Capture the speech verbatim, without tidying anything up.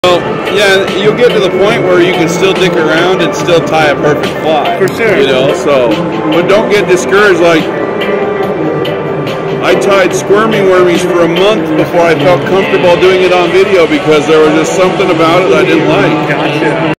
Well, yeah, you'll get to the point where you can still dick around and still tie a perfect fly. For sure. You know, so, but don't get discouraged. Like, I tied squirming wormies for a month before I felt comfortable doing it on video because there was just something about it I didn't like. Gotcha.